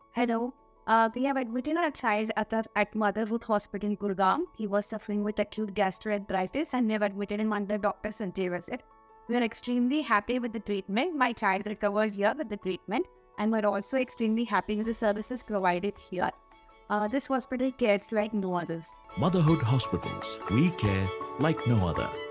Hello. We have admitted our child Atharv at Motherhood Hospital, Gurgaon. He was suffering with acute gastroenteritis and we have admitted him under Dr. Sanjay Wazir. We are extremely happy with the treatment. My child recovered here with the treatment, and we're also extremely happy with the services provided here. This hospital cares like no others. Motherhood Hospitals. We care like no other.